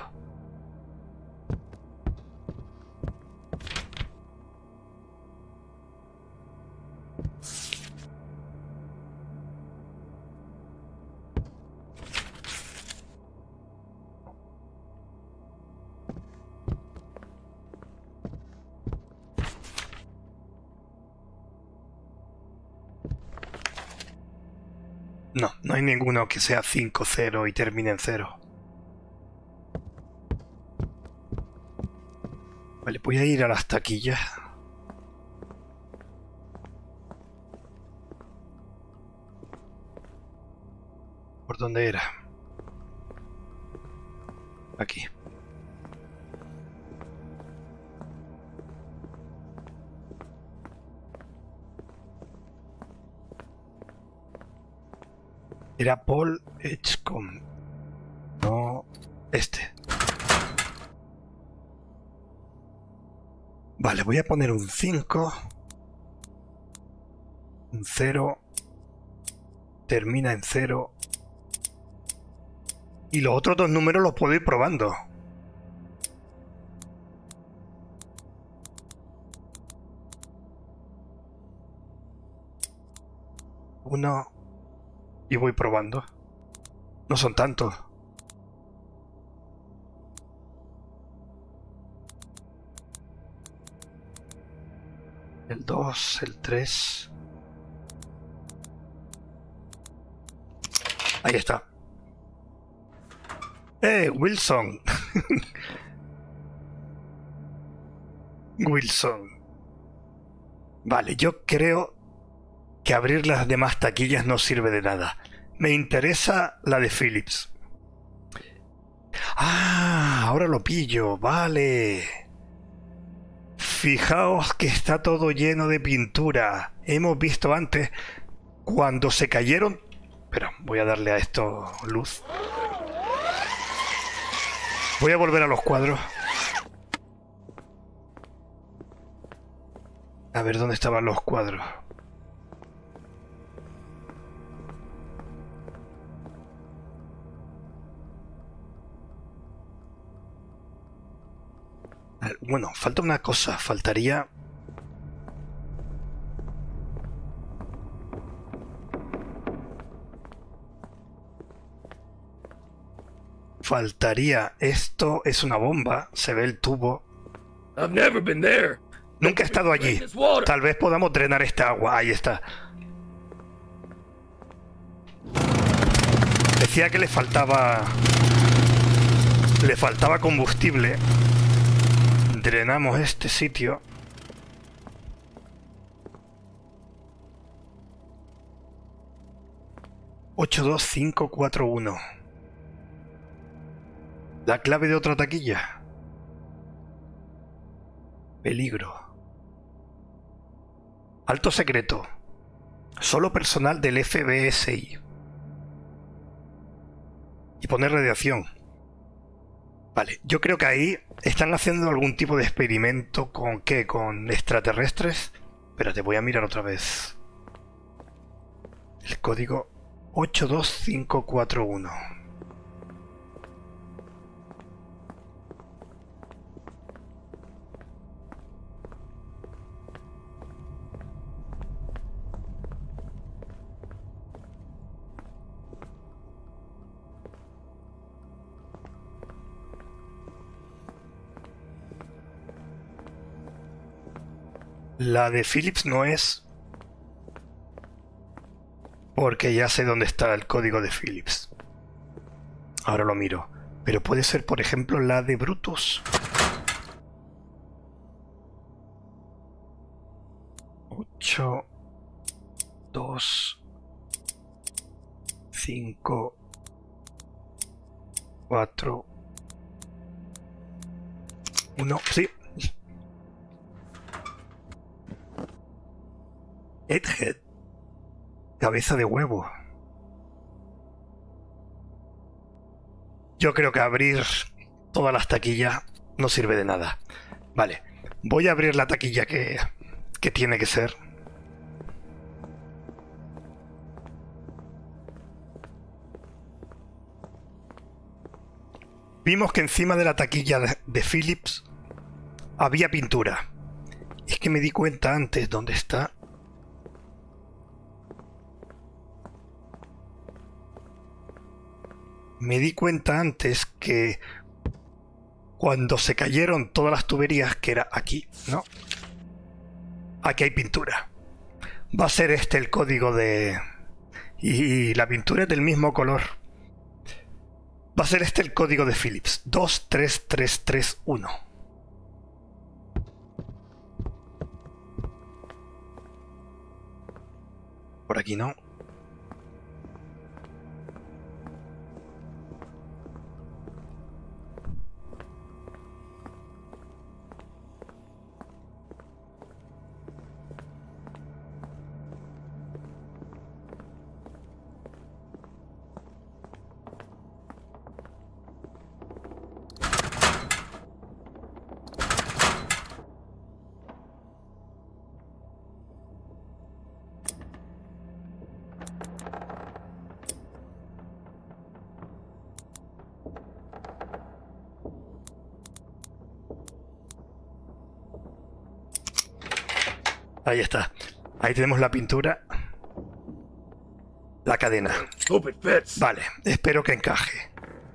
No, no hay ninguno que sea 5-0 y termine en 0. Vale, voy a ir a las taquillas. ¿Por dónde era? Aquí. Era Paul Edgecombe. No, este. Vale, voy a poner un 5. Un 0. Termina en 0. Y los otros dos números los puedo ir probando. Uno. Y voy probando. No son tantos. El 2, el 3. Ahí está. Wilson. Wilson. Vale, yo creo que abrir las demás taquillas no sirve de nada. Me interesa la de Phillips. Ah, ahora lo pillo, vale. Fijaos que está todo lleno de pintura. Hemos visto antes cuando se cayeron... Espera, voy a darle a esto luz. Voy a volver a los cuadros. A ver dónde estaban los cuadros. Bueno, falta una cosa. Faltaría... Faltaría... Esto es una bomba. Se ve el tubo. I've never been there. Nunca he estado allí. Tal vez podamos drenar esta agua. Ahí está. Decía que le faltaba combustible. Drenamos este sitio. ...82541... La clave de otra taquilla. Peligro. Alto secreto. Solo personal del FBSI. Y poner radiación. Vale, yo creo que ahí están haciendo algún tipo de experimento con ¿qué? ¿Con extraterrestres? Espérate, voy a mirar otra vez. El código 82541. La de Phillips no es... Porque ya sé dónde está el código de Phillips. Ahora lo miro. Pero puede ser, por ejemplo, la de Brutus. 8, 2, 5, 4, 1... Sí. Egghead. Cabeza de huevo. Yo creo que abrir todas las taquillas no sirve de nada. Vale, voy a abrir la taquilla que tiene que ser. Vimos que encima de la taquilla de Philips había pintura. Es que me di cuenta antes dónde está. Me di cuenta antes que cuando se cayeron todas las tuberías, que era aquí, ¿no? Aquí hay pintura. Va a ser este el código de... Y la pintura es del mismo color. Va a ser este el código de Philips. 23331. Por aquí no. Ahí está. Ahí tenemos la pintura. La cadena. Hope it fits. Vale, espero que encaje.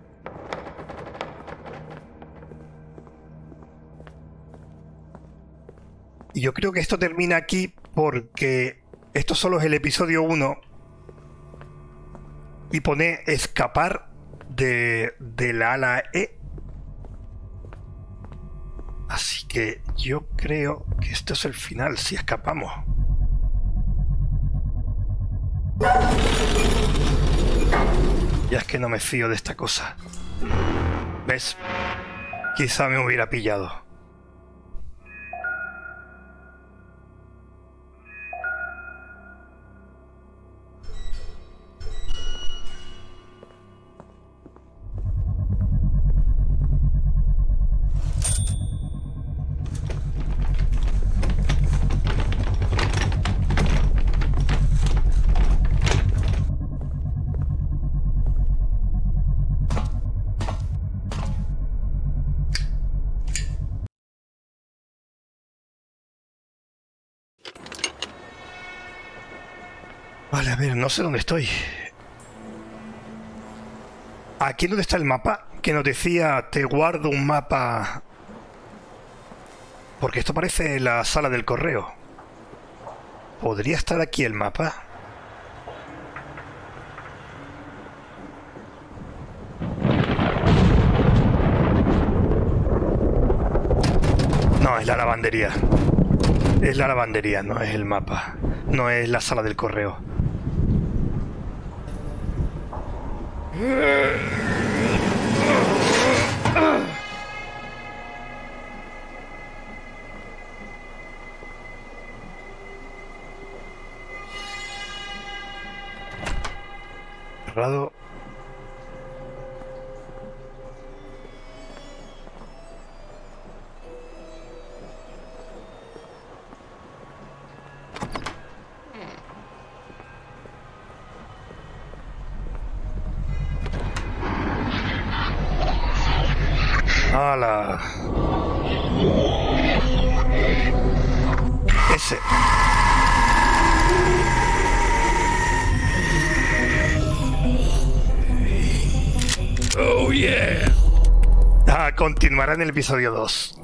Y yo creo que esto termina aquí porque esto solo es el episodio 1 y pone escapar de la ala E. Así que yo creo que esto es el final, si escapamos. Ya es que no me fío de esta cosa. ¿Ves? Quizá me hubiera pillado. Vale, a ver, no sé dónde estoy. Aquí donde está el mapa, que nos decía, te guardo un mapa. Porque esto parece la sala del correo. ¿Podría estar aquí el mapa? No, es la lavandería. Es la lavandería, no es el mapa. No es la sala del correo. Cerrado. ¡Hala! Ese. Oh, yeah. Continuará en el episodio 2.